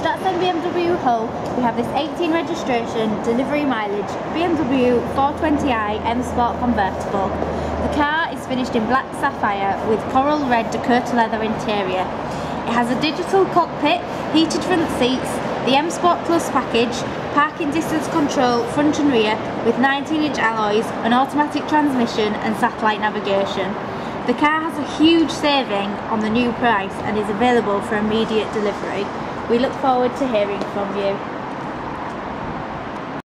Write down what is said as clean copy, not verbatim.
That's on BMW Hull. We have this 18 registration, delivery mileage, BMW 420i M Sport convertible. The car is finished in black sapphire with coral red Dakota leather interior. It has a digital cockpit, heated front seats, the M Sport Plus package, parking distance control front and rear with 19-inch alloys, an automatic transmission and satellite navigation. The car has a huge saving on the new price and is available for immediate delivery. We look forward to hearing from you.